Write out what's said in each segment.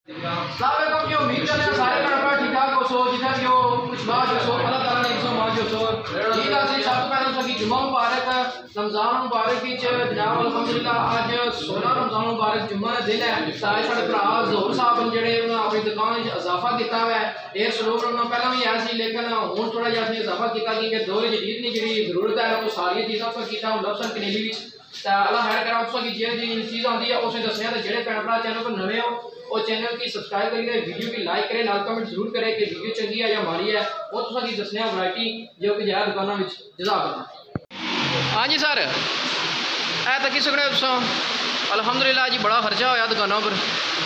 Selamat ummid करते हैं सारे भरा ठीक ठाक हो सो जिधर भी हो कुछ बात हो सो अल्लाह ताला ने सो मांग सो ठीक है जी सब तो पहले सो की जुम्मा मुबारक रमजान मुबारक की जनाब अल्हम्दुलिल्लाह आज 16 रमजान मुबारक जुम्मा का दिन है सारे साडे भरा ज़ोहर साहब जेडे उन्होंने अपनी दुकान में इजाफा किया हुआ है ये स्लोग उन्होंने पहला भी आया सी लेकिन हुण थोड़ा जिहा असने इजाफा किया क्योंकि दौर जदीद की जी जरूरत है वो सारी चीज़ों पर किया हूँ लफ्सन कनेली अल्लाह खैर करा उसकी जी चीज़ आती है उसे दसिया तो जेडे भैन भरा चैनल पर नवे हो और चैनल की सब्सक्राइब करिए वीडियो की लाइक करें नाल कमेंट जरूर करें कि वीडियो चंगी है या माड़ी है वो तुसा की दसने वैरायटी जो कि ज्यादा दुकानों में जजा करना। हाँ जी सर ऐ तकी सकने तुसा अल्हम्दुलिल्लाह जी बड़ा खर्चा होया दुकानों पर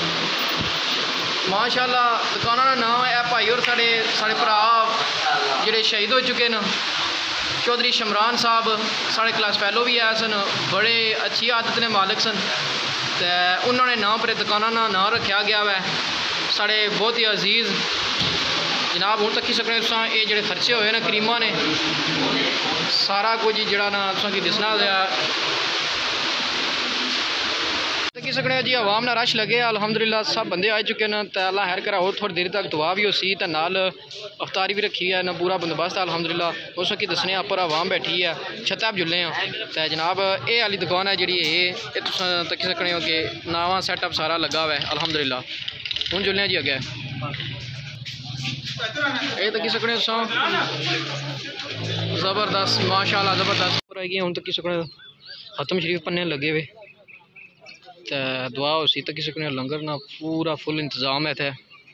माशाअल्लाह दुकानों का नाम है भाई और साढ़े भरा जेडे शहीद हो चुके हैं चौधरी शमरान साहब साढ़े क्लास फैलो भी आए सन बड़े अच्छी आदत ने मालिक सन तो उन्होंने नाम पर दुकाना का नाम रखा गया वै साढ़े बहुत ही अजीज़ जनाब हूँ तक सकने ये जोड़े खर्चे होए ना करीमा ने सारा कुछ जरा ना तुसें दसना तकी सकने जी आवाम ना रश लगे अल्हम्दुलिल्लाह सब बंदे आ चुके हैं तो अल्लाह खैर करा और थोड़ी देर तक दुआ भी हो सी तो नाल अफ्तारी भी रखी है ना पूरा बंदोबस्त है अल्हम्दुलिल्लाह उस की दसने पर आवाम बैठी है छत्ता पर जुल्ले हैं तो जनाब ये आली दुकान है जी ये तुस तकी सकने हो कि नवा सैटअप सारा लगा हुआ है अल्हम्दुलिल्लाह हूँ जुल्ले जी अगे ये तकी सकने ज़बरदस्त माशाअल्लाह ज़बरदस्त हूँ तकी सकने खत्म शरीफ पन्ने लगे हुए तो दुआ उसी तक सकने लंगर ना पूरा फुल इंतज़ाम है थे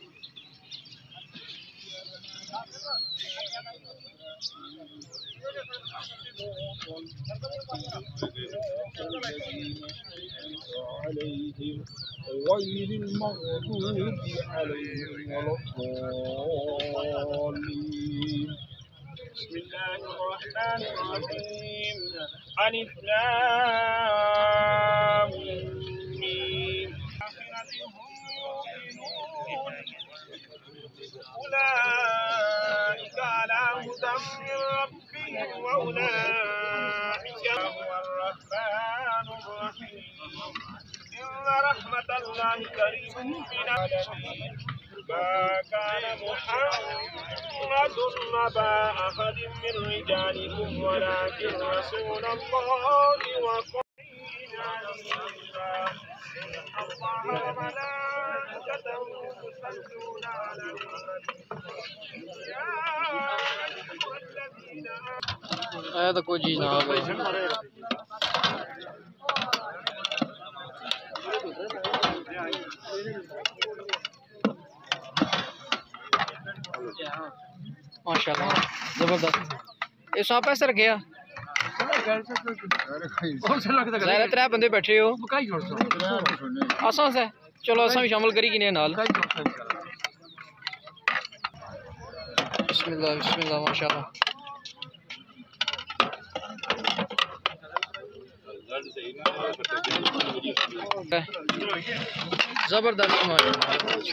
बिस्मिल्लाहिर्रहमानिर्रहीम अलिफ लाम मीम أولئك على هدى من ربهم وأولئك هو الرحمن الرحيم إن رحمة الله قريب من العالمين ما كان محمد أبا أحد من رجالكم ولكن رسول الله الله وملائكته يصلون على النبي يا أيها الذين आया तो कोई चीज़ ना माशाअल्लाह ज़बरदस्त ये सांप पैसे रखे त्रै बंदे बैठे हो असा से चलो असा भी शामिल करी किने नाल बिस्मिल्लाह बिस्मिल्लाह माशाअल्लाह जबरदस्त माशाअल्लाह